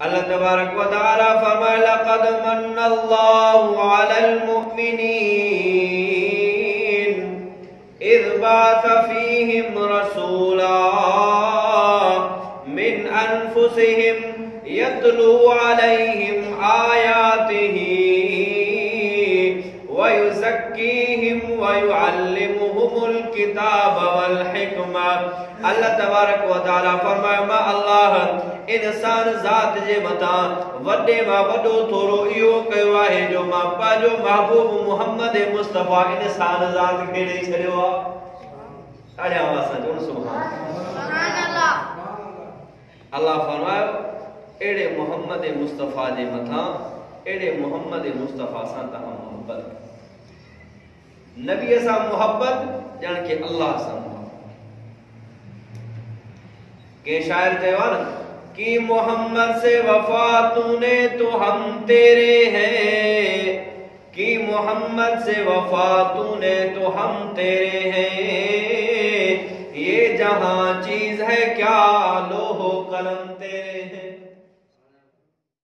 اللہ تبارک و تعالی فرمائے لقد من اللہ علی المؤمنین اذ بعث فیہم رسولا من انفسہم یتلو علیہم آیاتہ وَيُزَكِّيهِمْ وَيُعَلِّمُهُمُ الْكِتَابَ وَالْحِكْمَةَ اللہ تبارک و تعالی فرمائے ما اللہ انسان ذات جے متا وڈے ما وڈو تھورو ایو کیو ہے جو ما پاجو محبوب محمد مصطفیٰ انسان ذات کے نہیں چھڑیو ساڑھے آواز سنجھو سبحان اللہ اللہ فرمائے ایڑے محمد مصطفیٰ جے متا ایڑے محمد مصطفیٰ سان تہاں محبت نبی ایسا محبت جان کہ اللہ سے محبت کہ شاعر تیوان کہ محمد سے وفا تو نے تو ہم تیرے ہیں کہ محمد سے وفا تو نے تو ہم تیرے ہیں یہ جہاں چیز ہے کیا لوح و قلم تیرے ہیں